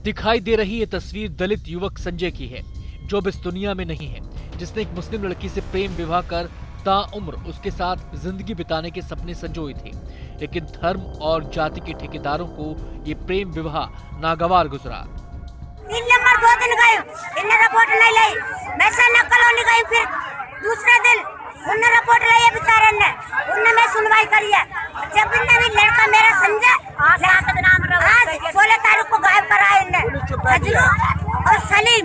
दिखाई दे रही ये तस्वीर दलित युवक संजय की है, जो अब इस दुनिया में नहीं है, जिसने एक मुस्लिम लड़की से प्रेम विवाह कर ताउम्र उसके साथ जिंदगी बिताने के सपने संजोए थे। लेकिन धर्म और जाति के ठेकेदारों को ये प्रेम विवाह नागवार गुजरा। 3 नंबर 2 दिन गए, इन्हें रिपोर्ट नहीं लाई। मैं सैनिक कॉलोनी गई, फिर दूसरे दिन उन्हें रिपोर्ट लाई बेचारे ने, उन्हें मैं सुनवाई करी है। जब इन्हें भी लड़का मेरा संजय आज 16 तारीख को गायब कराया इन्हें और सलीम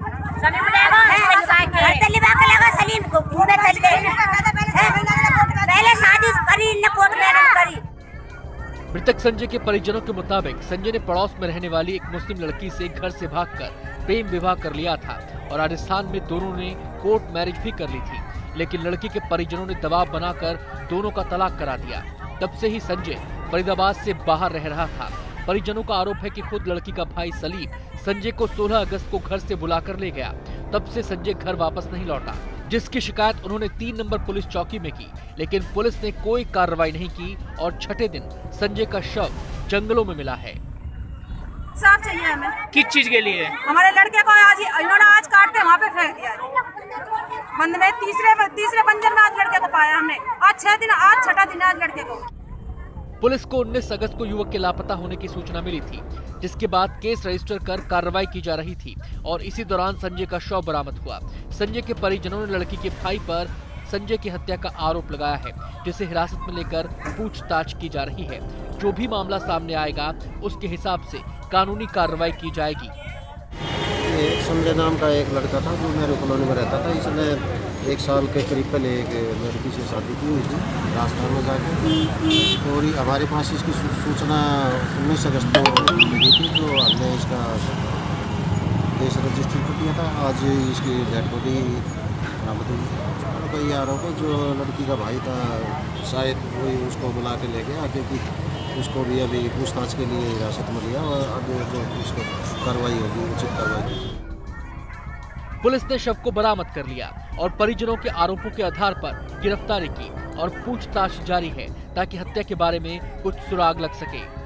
लगा सलीम को पूरे चल गए। पहले शादी करी इन्हें कोर्ट मैरिज करी। मृतक संजय के परिजनों के मुताबिक संजय ने पड़ोस में रहने वाली एक मुस्लिम लड़की से घर से भागकर प्रेम विवाह कर लिया था और राजस्थान में दोनों ने कोर्ट मैरिज भी कर ली थी। लेकिन लड़की के परिजनों ने दबाव बनाकर दोनों का तलाक करा दिया। तब से ही संजय फरीदाबाद से बाहर रह रहा था। परिजनों का आरोप है कि खुद लड़की का भाई सलीम संजय को 16 अगस्त को घर से बुलाकर ले गया। तब से संजय घर वापस नहीं लौटा, जिसकी शिकायत उन्होंने 3 नंबर पुलिस चौकी में की। लेकिन पुलिस ने कोई कार्रवाई नहीं की और छठे दिन संजय का शव जंगलों में मिला है। साफ चाहिए हमें। किस चीज के लिए? हमारे लड़के को आज इन्होंने आज काट के वहाँ पे फेंक दिया है बंद में। तीसरे बंजर में आज लड़के को पाया हमने। आज 6 दिन, आज छठा दिन आज लड़के को। पुलिस को 19 अगस्त को युवक के लापता होने की सूचना मिली थी, जिसके बाद केस रजिस्टर कर कार्रवाई की जा रही थी और इसी दौरान संजय का शव बरामद हुआ। संजय के परिजनों ने लड़की के भाई पर संजय की हत्या का आरोप लगाया है, जिसे हिरासत में लेकर पूछताछ की जा रही है। जो भी मामला सामने आएगा उसके हिसाब से कानूनी कार्रवाई की जाएगी। संजय नाम का एक लड़का था जो मेरे कॉलोनी में रहता था। इसने 1 साल के करीब पहले एक लड़की से शादी की हुई थी राजस्थान में जाके, और हमारे पास इसकी सूचना 19 अगस्त को मिली थी, जो हमने इसका केस रजिस्टर कर दिया था। आज इसकी डेड बॉडी बरामद हुई। कोई आरोप है जो लड़की का भाई था, शायद वही उसको बुला के ले गया, क्योंकि उसको भी अभी पूछताछ के लिए हिरासत में लिया और अब जो उसको कार्रवाई होगी उचित कार्रवाई। पुलिस ने शव को बरामद कर लिया और परिजनों के आरोपों के आधार पर गिरफ्तारी की और पूछताछ जारी है, ताकि हत्या के बारे में कुछ सुराग लग सके।